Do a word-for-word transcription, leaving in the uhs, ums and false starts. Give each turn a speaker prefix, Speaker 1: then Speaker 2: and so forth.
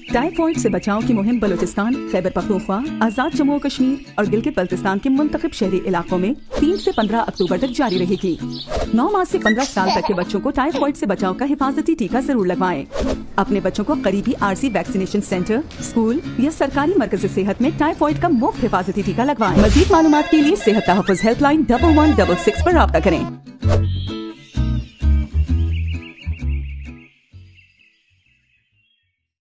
Speaker 1: Typhoid से बचाव की मुहिम बलूचिस्तान, खैबर पख्तूनख्वा, आजाद जम्मू और कश्मीर और गिलगित बल्तिस्तान के मुंतखब शहरी इलाकों में तीन से पंद्रह अक्टूबर तक जारी रहेगी। नौ माह से पंद्रह साल तक के बच्चों को टाइफॉइड से बचाव का हिफाजती टीका जरूर लगवाएं। अपने बच्चों को करीबी आरसी वैक्सीनेशन सेंटर, स्कूल या सरकारी मरकज़ सेहत में टाइफॉइड का मुफ्त हिफाजती टीका लगवाएं। मजीद मालूमात के लिए सेहत तहफ़्फ़ुज़ helpline double one double six पर राब्ता करें।